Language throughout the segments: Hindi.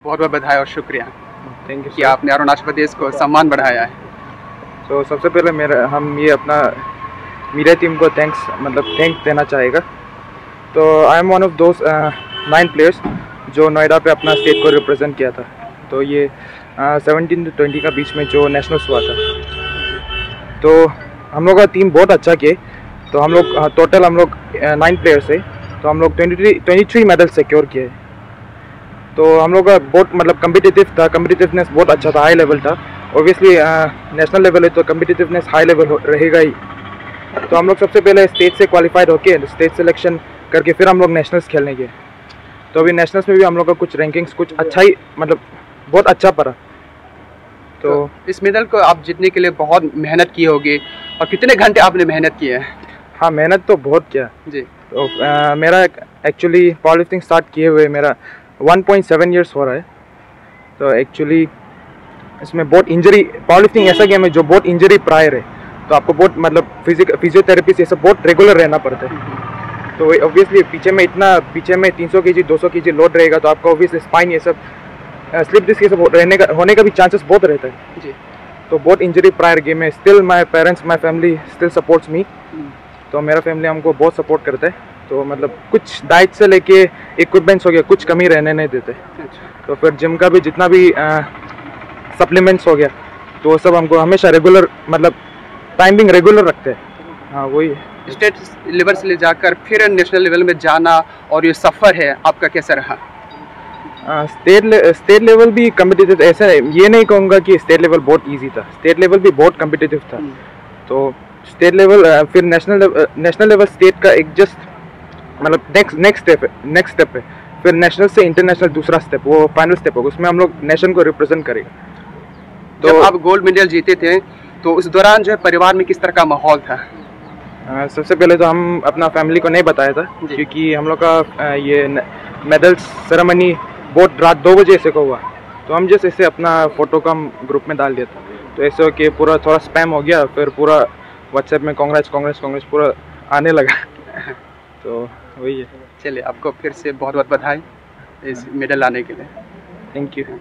बहुत बहुत बधाई और शुक्रिया थैंक यू कि आपने अरुणाचल प्रदेश को सम्मान बढ़ाया है। तो सबसे पहले हम ये अपना मीडिया टीम को थैंक देना चाहेगा। तो I am one of those 9 players जो नोएडा पे अपना स्टेट को रिप्रेजेंट किया था। तो ये 17 to 20 का बीच में जो नेशनल्स हुआ था, तो हम लोग का टीम बहुत अच्छा किए। तो हम लोग टोटल 9 प्लेयर्स है, तो हम लोग 23 मेडल सिक्योर किए। तो हम लोग का बहुत कम्पिटिटिव था, कम्पिटिटिवनेस बहुत अच्छा था, हाई लेवल था। ऑब्वियसली नेशनल लेवल है तो कम्पिटिटिवनेस हाई लेवल रहेगा ही। तो हम लोग सबसे पहले स्टेट से क्वालिफाइड होके स्टेट सिलेक्शन करके फिर हम लोग नेशनल्स खेलने गए। तो अभी नेशनल्स में भी हम लोग का कुछ रैंकिंग्स कुछ अच्छा ही बहुत अच्छा पड़ा। तो इस मेडल को आप जीतने के लिए बहुत मेहनत की होगी, और कितने घंटे आपने मेहनत की है? हाँ, मेहनत तो बहुत किया जी। तो मेरा एक्चुअली पावर लिफ्टिंग स्टार्ट किए हुए मेरा 1.7 ईयर्स हो रहा है। तो एक्चुअली इसमें बहुत इंजरी, पावर लिफ्टिंग ऐसा गेम है जो बहुत इंजरी प्रायर है। तो आपको बहुत फिजियोथेरेपी से सब बहुत रेगुलर रहना पड़ता है। तो ऑब्वियसली पीछे में 300 kg 200 kg लोड रहेगा, तो आपका ऑब्वियसली स्पाइन ये सब स्लिप डिस्क ये सब होने का भी चांसेस बहुत रहता है जी। तो बहुत इंजरी प्रायर गेम है। Still my parents, my family still supports me. तो मेरा फैमिली हमको बहुत सपोर्ट करता है। तो कुछ डाइट से लेके इक्विपमेंट्स हो गया, कुछ कमी रहने नहीं देते। तो फिर जिम का भी जितना भी सप्लीमेंट्स हो गया, तो वो सब हमको हमेशा रेगुलर टाइमिंग रेगुलर रखते हैं। हाँ, वही है। स्टेट लेवल से ले जाकर फिर नेशनल लेवल में जाना और ये सफ़र है आपका कैसा रहा? स्टेट लेवल भी कम्पिटिटिव, ऐसा ये नहीं कहूँगा कि स्टेट लेवल बहुत इजी था, स्टेट लेवल भी बहुत कम्पिटिटिव था। तो स्टेट लेवल फिर नेशनल लेवल स्टेट का एक जस्ट नेक्स्ट स्टेप है। फिर नेशनल से इंटरनेशनल दूसरा स्टेप, वो फाइनल स्टेप होगा, उसमें हम लोग नेशन को रिप्रेजेंट करेंगे। तो जब आप गोल्ड मेडल जीते थे तो उस दौरान जो है परिवार में किस तरह का माहौल था? सबसे पहले तो हम अपना फैमिली को नहीं बताया था, क्योंकि हम लोग का ये मेडल सेरेमनी बहुत रात 2 बजे ऐसे को हुआ। तो हम जैसे ऐसे अपना फ़ोटो का ग्रुप में डाल दिया था। तो ऐसे हो कि पूरा थोड़ा स्पैम हो गया, फिर पूरा व्हाट्सएप में कांग्रेस पूरा आने लगा। तो वही है। चलिए, आपको फिर से बहुत बहुत बधाई इस मेडल लाने के लिए। Thank you.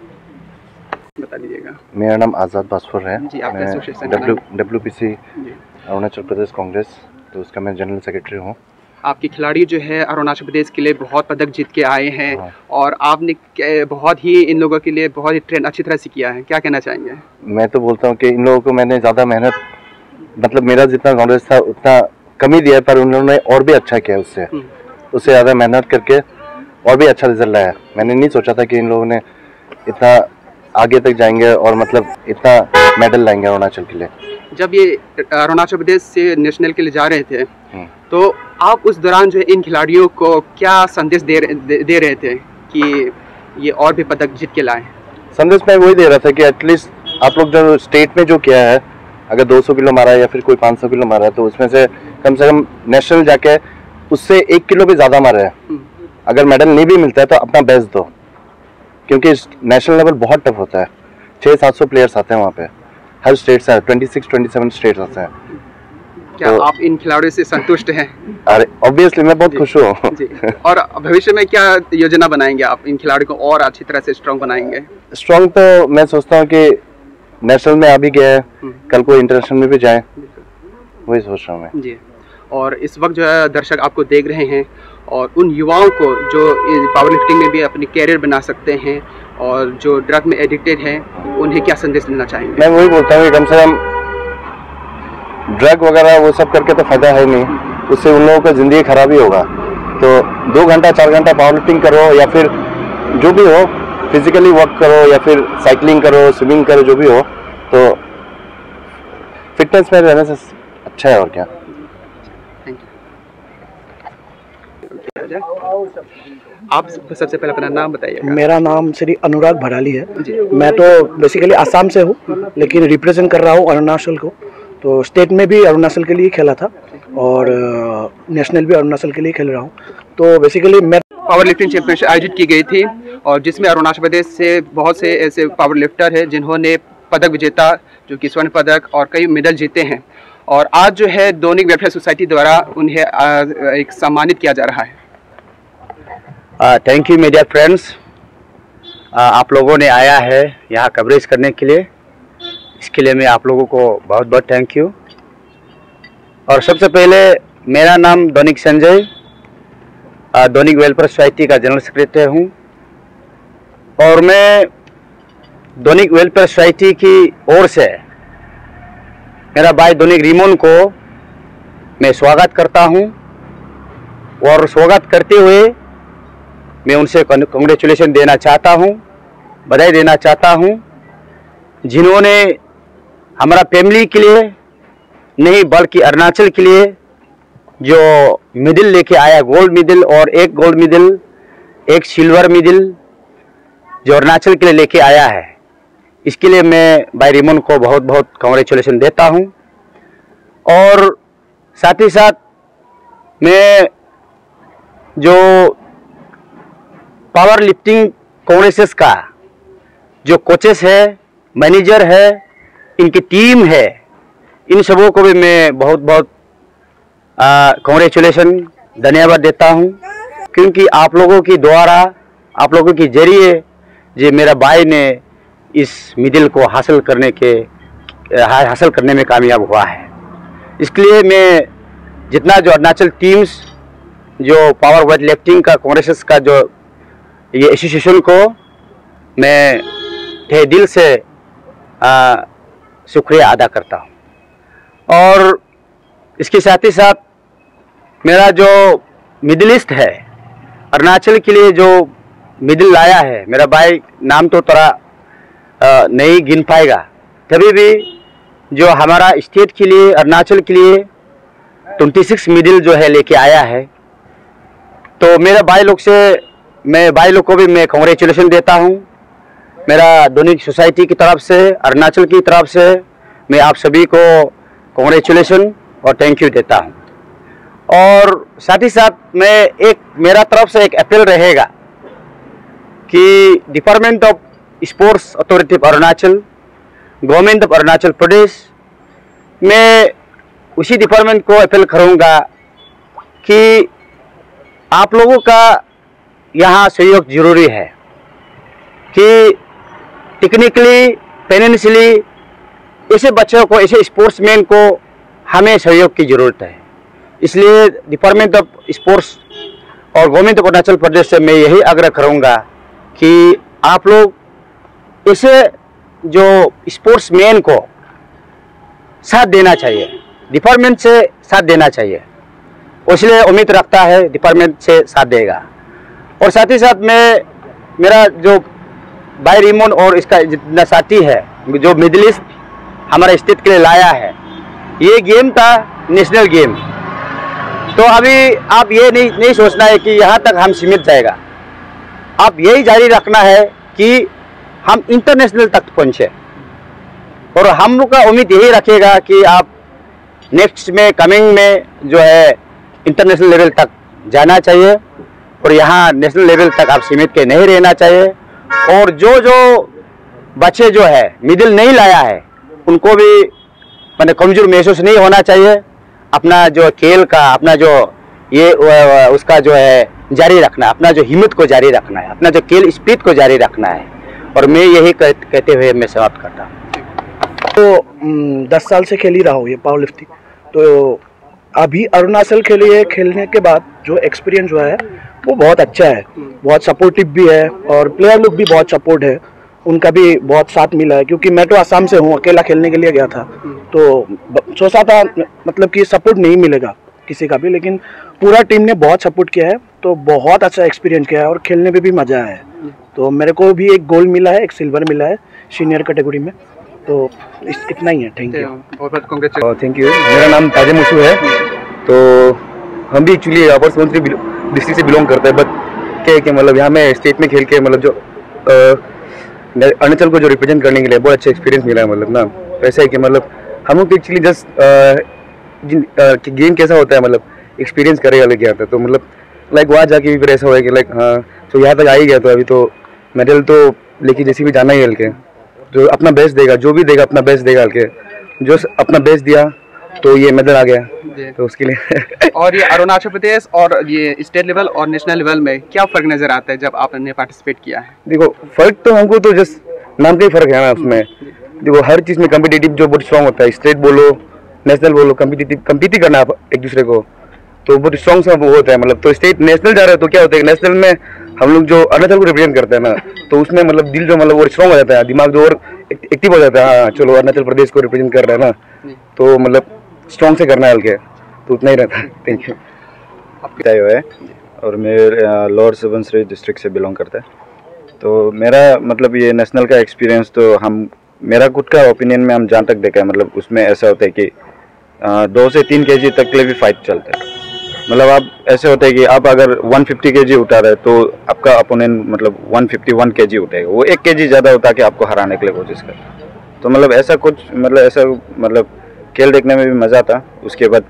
बता दीजिएगा। मेरा नाम आज़ाद बासफर है। जी, आप WPC अरुणाचल प्रदेश कांग्रेस, तो उसका मैं जनरल सेक्रेटरी हूँ। आपके खिलाड़ी जो है अरुणाचल प्रदेश के लिए बहुत पदक जीत के आए हैं। हाँ। और आपने बहुत ही इन लोगों के लिए बहुत ही ट्रेन अच्छी तरह से किया है, क्या कहना चाहेंगे? मैं तो बोलता हूँ कि इन लोगों को मैंने ज़्यादा मेहनत मेरा जितना नॉलेज था उतना कमी दिया है, पर उन्होंने और भी अच्छा किया उससे ज़्यादा मेहनत करके और भी अच्छा रिजल्ट लाया। मैंने नहीं सोचा था कि इन लोगों ने इतना आगे तक जाएंगे और इतना मेडल लाएंगे अरुणाचल के लिए। जब ये अरुणाचल प्रदेश से नेशनल के लिए जा रहे थे, तो आप उस दौरान जो है इन खिलाड़ियों को क्या संदेश दे रहे थे कि ये और भी पदक जीत के लाएं? संदेश मैं वही दे रहा था कि एटलीस्ट आप लोग जो स्टेट में जो किया है, अगर 200 किलो मारा है या फिर कोई 500 किलो मारा है, तो उसमें से कम नेशनल जाके उससे 1 किलो भी ज़्यादा मारा है। अगर मेडल नहीं भी मिलता है तो अपना बेस्ट दो, क्योंकि नेशनल लेवल बहुत टफ होता है। 600-700 प्लेयर्स आते हैं वहाँ पे, हर स्टेट से 26-27 स्टेट्स आते हैं। क्या तो आप इन खिलाड़ियों से संतुष्ट हैं? अरे ऑब्वियसली मैं बहुत खुश हूँ। और भविष्य में क्या योजना बनाएंगे आप? इन खिलाड़ियों को और अच्छी तरह से स्ट्रॉन्ग बनाएंगे? स्ट्रॉन्ग तो मैं सोचता हूँ कि नेशनल में अभी गया है, कल को इंटरनेशनल में भी जाए, वही सोच रहा हूँ मैं। जी। और इस वक्त जो है दर्शक आपको देख रहे हैं, और उन युवाओं को जो पावर लिफ्टिंग में भी अपनी कैरियर बना सकते हैं और जो ड्रग में एडिक्टेड हैं, उन्हें क्या संदेश देना चाहेंगे? मैं वही बोलता हूँ कि कम से कम ड्रग वगैरह वो सब करके तो फायदा है नहीं, उससे उन लोगों का ज़िंदगी खराब ही होगा। तो 2 घंटा 4 घंटा पावर लिफ्टिंग करो, या फिर जो भी हो, फिजिकली वर्क करो, या फिर साइकिलिंग करो, स्विमिंग करो, जो भी हो, तो फिटनेस में रहने से अच्छा है। और क्या। आप सबसे पहले अपना नाम बताइए। मेरा नाम श्री अनुराग भराली है। मैं तो बेसिकली आसाम से हूँ, लेकिन रिप्रेजेंट कर रहा हूँ अरुणाचल को। तो स्टेट में भी अरुणाचल के लिए खेला था और नेशनल भी अरुणाचल के लिए खेल रहा हूँ। तो बेसिकली मैं पावर लिफ्टिंग चैंपियनशिप आयोजित की गई थी, और जिसमें अरुणाचल प्रदेश से बहुत से ऐसे पावर लिफ्टर हैं जिन्होंने पदक विजेता, जो कि स्वर्ण पदक और कई मेडल जीते हैं। और आज जो है दोनिक वेलफेयर सोसाइटी द्वारा उन्हें एक सम्मानित किया जा रहा है। Thank you media friends. आप लोगों ने आया है यहाँ कवरेज करने के लिए, इसके लिए मैं आप लोगों को बहुत बहुत थैंक यू। और सबसे पहले मेरा नाम दोनिक संजय, दोनिक वेलफेयर सोसाइटी का जनरल सेक्रेटरी हूँ और मैं दोनिक वेलफेयर सोसाइटी की ओर से मेरा भाई दोनिक रिमोन को मैं स्वागत करता हूँ और स्वागत करते हुए मैं उनसे कांग्रेचुलेशन देना चाहता हूँ, बधाई देना चाहता हूँ, जिन्होंने हमारा फैमिली के लिए नहीं बल्कि अरुणाचल के लिए जो मेडल लेके आया, गोल्ड मेडल और एक गोल्ड मेडल एक सिल्वर मेडल जो अरुणाचल के लिए लेके आया है, इसके लिए मैं भाई रिमोन को बहुत बहुत कांग्रेचुलेशन देता हूं। और साथ ही साथ मैं जो पावर लिफ्टिंग कांग्रेसेस का जो कोचेस है, मैनेजर है, इनकी टीम है, इन सबों को भी मैं बहुत बहुत कांग्रेचुलेशन धन्यवाद देता हूं, क्योंकि आप लोगों की द्वारा, आप लोगों के जरिए जो मेरा भाई ने इस मेडल को हासिल करने में कामयाब हुआ है। इसके लिए मैं जितना जो अरुणाचल टीम्स जो पावर वेट लिफ्टिंग का कांग्रेसेस का जो ये एसोसिएशन को मैं तहे दिल से शुक्रिया अदा करता हूँ। और इसके साथ ही साथ मेरा जो मेडलिस्ट है अरुणाचल के लिए जो मेडल लाया है, मेरा भाई नाम तो थोड़ा नहीं गिन पाएगा, तभी भी जो हमारा स्टेट के लिए, अरुणाचल के लिए 26 मेडल जो है लेके आया है, तो मेरे भाई लोग से मैं भाई लोग को भी मैं कांग्रेचुलेशन देता हूँ। मेरा दोनिक सोसाइटी की तरफ से, अरुणाचल की तरफ से मैं आप सभी को कांग्रेचुलेशन और थैंक यू देता हूँ। और साथ ही साथ मैं मेरा तरफ से एक अपील रहेगा कि department of sports authority of Arunachal, government of Arunachal Pradesh, मैं उसी डिपार्टमेंट को अपील करूँगा कि आप लोगों का यहाँ सहयोग जरूरी है कि टेक्निकली, फाइनेंशियली ऐसे बच्चों को, ऐसे स्पोर्ट्समैन को हमें सहयोग की ज़रूरत है। इसलिए डिपार्टमेंट ऑफ स्पोर्ट्स और गवर्नमेंट ऑफ अरुणाचल प्रदेश से मैं यही आग्रह करूँगा कि आप लोग ऐसे जो स्पोर्ट्समैन को साथ देना चाहिए, डिपार्टमेंट से साथ देना चाहिए, इसलिए उम्मीद रखता है डिपार्टमेंट से साथ देगा। और साथ ही साथ मेरा जो भाई रिमोन और इसका जितना साथी है जो मेडलिस्ट हमारे स्टेट के लिए लाया है, ये गेम था नेशनल गेम, तो अभी आप ये नहीं सोचना है कि यहाँ तक हम सीमित जाएगा, आप यही जारी रखना है कि हम इंटरनेशनल तक पहुँचे। और हम लोग का उम्मीद यही रखेगा कि आप नेक्स्ट में, कमिंग में जो है इंटरनेशनल लेवल तक जाना चाहिए और यहाँ नेशनल लेवल तक आप सीमित के नहीं रहना चाहिए। और जो बच्चे जो है मेडल नहीं लाया है, उनको भी मैंने कमजोर महसूस नहीं होना चाहिए। अपना जो खेल का, अपना जो ये उसका जो है जारी रखना, अपना जो हिम्मत को जारी रखना है, अपना जो खेल स्पिरिट को जारी रखना है। और मैं यही कहते हुए मैं समाप्त करता हूँ। तो 10 साल से खेल ही रहा हूँ ये पावर लिफ्टिंग, तो अभी अरुणाचल के लिए खेलने के बाद जो एक्सपीरियंस हुआ है वो बहुत अच्छा है, बहुत सपोर्टिव भी है और प्लेयर लोग भी बहुत सपोर्ट है, उनका भी बहुत साथ मिला है। क्योंकि मैं तो आसाम से हूँ, अकेला खेलने के लिए गया था, तो सोचा था मतलब कि सपोर्ट नहीं मिलेगा किसी का भी, लेकिन पूरा टीम ने बहुत सपोर्ट किया है, तो बहुत अच्छा एक्सपीरियंस किया है और खेलने में भी मज़ा आया है। तो मेरे को भी एक गोल्ड मिला है, एक सिल्वर मिला है सीनियर कैटेगरी में, तो इतना ही है। थैंक यू, बहुत कांग्रेचुलेशन। Thank you. मेरा नाम ताजे मुशू है, तो हम भी एक्चुअली अपर सुबनसिरी डिस्ट्रिक्ट से बिलोंग करते हैं, बट क्या है कि मतलब यहाँ में स्टेट में खेल के मतलब जो अरुणाचल को जो रिप्रेजेंट करने के लिए बहुत अच्छा एक्सपीरियंस मिला है। मतलब ना ऐसा है कि मतलब हम लोग एक्चुअली जस्ट गेम कैसा होता है मतलब एक्सपीरियंस करेगा लेके आता है, तो मतलब लाइक वहाँ जाके भी फिर ऐसा हुआ कि लाइक हाँ तो यहाँ तक आ ही गया, तो अभी तो मेडल तो लेके जैसे भी जाना ही हल्के, जो अपना बेस्ट देगा, जो भी देगा अपना बेस्ट देगा हल्के, जो अपना बेस्ट दिया तो ये मेडल आ गया, तो उसके लिए और ये अरुणाचल प्रदेश और ये स्टेट लेवल और नेशनल लेवल में क्या फ़र्क नज़र आता है जब आपने पार्टिसिपेट किया है? देखो फ़र्क तो हमको तो जस्ट नाम का ही फ़र्क है ना उसमें। देखो हर चीज़ में कम्पिटिटिव जो बहुत स्ट्रॉन्ग होता है, स्टेट बोलो नेशनल बोलो, कम्पीट ही करना एक दूसरे को, तो बहुत स्ट्रॉन्ग सा वो होता है। मतलब तो स्टेट नेशनल जा रहे हैं तो क्या होता है, नेशनल में हम लोग जो अरुणाचल को रिप्रेजेंट करते हैं ना, तो उसमें मतलब दिल जो मतलब और स्ट्रॉन्ग हो जाता है, दिमाग जो और एक्टिव हो जाता है। हाँ चलो अरुणाचल प्रदेश को रिप्रेजेंट कर रहे हैं ना, तो मतलब स्ट्रॉन्ग से करना है हल्के, तो उतना ही रहता है। Thank you. है और मैं लोअर सुबनसिरी डिस्ट्रिक्ट से बिलोंग करता है। तो मेरा मतलब ये नेशनल का एक्सपीरियंस तो मेरा खुद का ओपिनियन में हम जहाँ तक देखा है, मतलब उसमें ऐसा होता है कि 2 से 3 kg तक के लिए भी फाइट चलता है। मतलब आप ऐसे होता है कि आप अगर 150 kg उठा रहे तो आपका अपोनेंट मतलब 151 kg उठाएगा, वो 1 kg ज़्यादा उठा के आपको हराने के लिए कोशिश करता है। तो मतलब ऐसा कुछ मतलब खेल देखने में भी मज़ा था। उसके बाद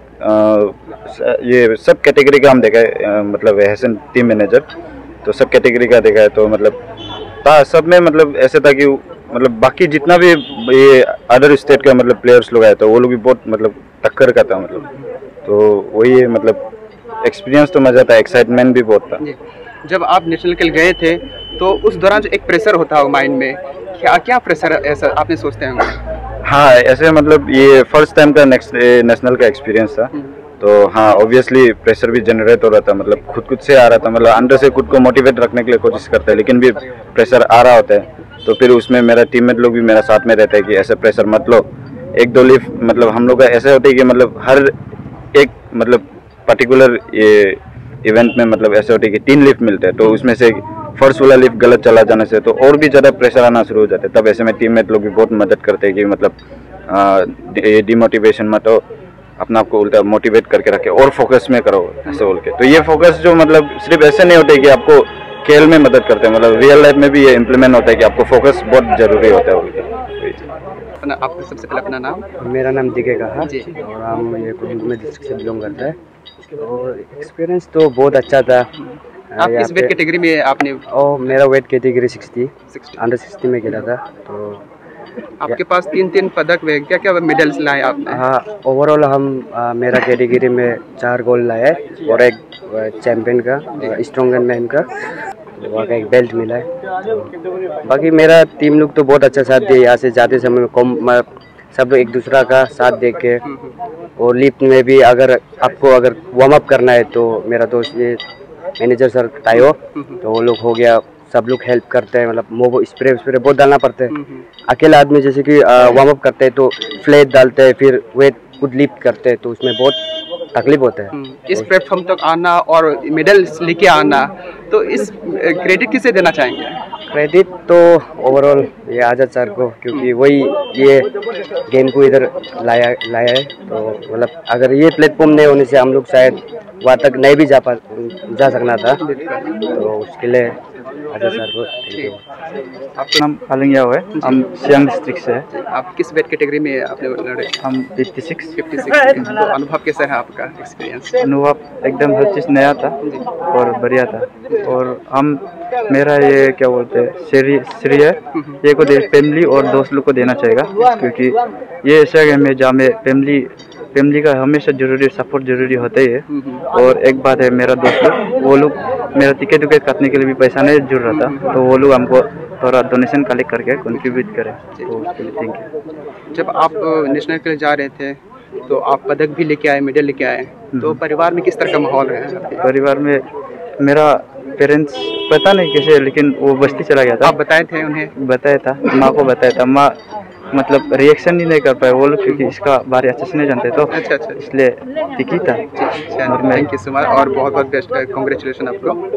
ये सब कैटेगरी का हम देखा है, मतलब हसन टीम मैनेजर, तो सब कैटेगरी का देखा है। तो मतलब था सब में मतलब ऐसे था कि मतलब बाकी जितना भी ये अदर स्टेट का मतलब प्लेयर्स लोग आए तो वो लोग भी बहुत मतलब टक्कर का था मतलब। तो वही मतलब एक्सपीरियंस तो मज़ा था, एक्साइटमेंट भी बहुत था। जब आप नेशनल के लिए गए थे तो उस दौरान जो एक प्रेशर होता है माइंड में, क्या प्रेशर ऐसा आपने सोचते हैं? हाँ ऐसे मतलब ये फर्स्ट टाइम का नेशनल का एक्सपीरियंस था, तो हाँ ऑब्वियसली प्रेशर भी जनरेट हो रहा था। मतलब खुद से आ रहा था, मतलब अंदर से खुद को मोटिवेट रखने के लिए कोशिश करता है, लेकिन भी प्रेशर आ रहा होता है। तो फिर उसमें मेरा टीममेट लोग भी मेरा साथ में रहता है कि ऐसे प्रेशर मत लो, 1-2 लिफ्ट मतलब हम लोग का ऐसा होता है कि मतलब हर एक मतलब पर्टिकुलर ये इवेंट में मतलब ऐसे होता है कि 3 लिफ्ट मिलते हैं, तो उसमें से फर्स्ट वाला लिफ्ट गलत चला जाने से तो और भी ज़्यादा प्रेशर आना शुरू हो जाता है। तब ऐसे में टीममेट लोग भी बहुत मदद करते हैं कि मतलब डिमोटिवेशन मत हो, अपना आपको उल्टा मोटिवेट करके रखे और फोकस में करो ऐसे बोल के। तो ये फोकस जो मतलब सिर्फ ऐसे नहीं होता है कि आपको खेल में मदद करते हैं, मतलब रियल लाइफ में भी ये इम्प्लीमेंट होता है कि आपको फोकस बहुत ज़रूरी होता है बोल के। आपको सबसे पहले अपना नाम? मेरा नाम दिखे कहा और हम ये कुरुंग डिस्ट्रिक्ट से बिलोंग करता है। और एक्सपीरियंस तो बहुत अच्छा था। आप किस वेट कैटेगरी में आपने? मेरा वेट कैटेगरी 60 अंडर 60 में खेला था। तो आपके पास 3 पदक में क्या मेडल्स लाए आपने? हाँ ओवरऑल हम मेरा कैटेगरी में 4 गोल्ड लाए और एक चैंपियन का स्ट्रॉन्गर मैन का वहाँ का एक बेल्ट मिला है। बाकी मेरा टीम लोग तो बहुत अच्छा साथ दिए। यहाँ से जाते समय सब एक दूसरा का साथ दे के, और लिफ्ट में भी अगर वार्म अप करना है तो मेरा दोस्त ये मैनेजर सर टायो, तो वो लोग हो गया, सब लोग हेल्प करते हैं। मतलब स्प्रे बहुत डालना पड़ता है। अकेला आदमी जैसे कि वार्म अप करते हैं तो फ्लैट डालते हैं, फिर वेट खुद लिफ्ट करते हैं, तो उसमें बहुत तकलीफ होता है। इस प्लेटफॉर्म तक आना और मेडल्स लेके आना, तो इस क्रेडिट किसे देना चाहेंगे? क्रेडिट तो ओवरऑल ये आजाद सर को, क्योंकि वही ये गेम को इधर लाया है। तो मतलब अगर ये प्लेटफॉर्म नहीं होने से हम लोग शायद वहाँ तक नहीं भी जा सकना था, तो उसके लिए आजाद सर को थैंक यू। आपका नाम आलंगिया है, हम सियांग डिस्ट्रिक्ट से है। आप किस वेट कैटेगरी में आपने लड़े? हम 56। तो अनुभव कैसा है आपका एक्सपीरियंस? अनुभव एकदम हर चीज़ नया था और बढ़िया था। और मेरा ये क्या बोलते हैं श्रेय ये को फैमिली और दोस्त लोग को देना चाहेगा, क्योंकि ये ऐसा गेम है जहाँ में फैमिली का हमेशा जरूरी सपोर्ट जरूरी होता ही है। और एक बात है, मेरा दोस्त वो लोग मेरा टिकट काटने के लिए भी पैसा नहीं जुड़ रहा था, तो वो लोग हमको थोड़ा डोनेशन कलेक्ट करके कंट्रीब्यूट करें, तो उसके लिए थैंक यू। जब आप नेशनल के लिए जा रहे थे तो आप पदक भी लेके आए, मेडल लेके आए, तो परिवार में किस तरह का माहौल है? परिवार में मेरा पेरेंट्स पता नहीं कैसे, लेकिन वो बस्ती चला गया था। आप बताए थे उन्हें? बताया था, माँ को बताया था। माँ मतलब रिएक्शन ही नहीं कर पाए वो लोग, क्योंकि इसका बारे अच्छे से नहीं जानते, तो अच्छा इसलिए ठीक ही था। थैंक यू सो मच और बहुत बेस्ट, कॉन्ग्रेचुलेशन आपको।